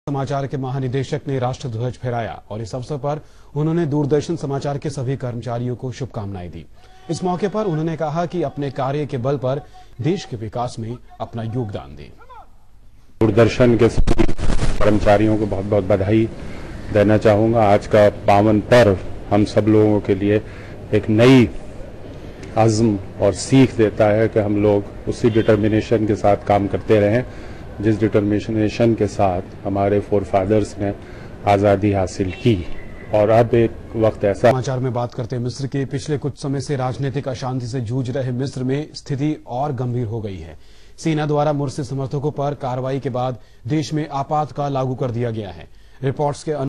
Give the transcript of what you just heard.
समाचार के महानिदेशक ने राष्ट्रध्वज फहराया और इस अवसर पर उन्होंने दूरदर्शन समाचार के सभी कर्मचारियों को शुभकामनाएं दी। इस मौके पर उन्होंने कहा कि अपने कार्य के बल पर देश के विकास में अपना योगदान दें। दूरदर्शन के सभी कर्मचारियों को बहुत बहुत बधाई देना चाहूंगा। आज का पावन पर्व हम सब लोगों के लिए एक नई आज़म और सीख देता है कि हम लोग उसी डिटर्मिनेशन के साथ काम करते रहें जिस डिटर्मिनेशन के साथ हमारे फोरफादर्स ने आज़ादी हासिल की। और अब एक वक्त ऐसा समाचार में बात करते हैं मिस्र के पिछले कुछ समय से राजनीतिक अशांति से जूझ रहे मिस्र में स्थिति और गंभीर हो गई है। सेना द्वारा मुर्सी समर्थकों पर कार्रवाई के बाद देश में आपातकाल लागू कर दिया गया है। रिपोर्ट्स के